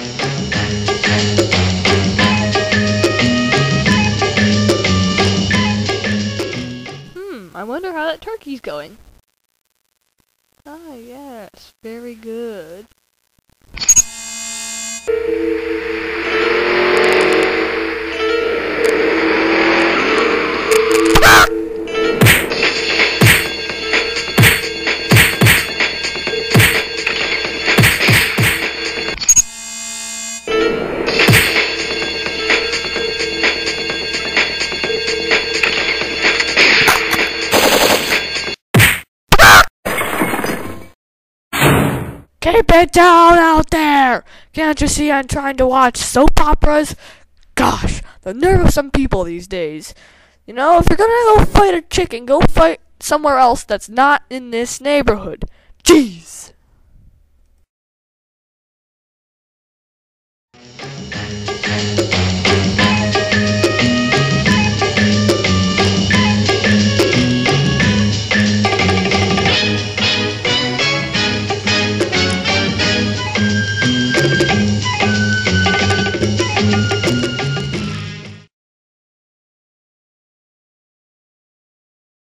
I wonder how that turkey's going. Ah, yes, very good. Keep it down out there! Can't you see I'm trying to watch soap operas? Gosh, the nerve of some people these days. You know, if you're gonna go fight a chicken, go fight somewhere else that's not in this neighborhood. Jeez!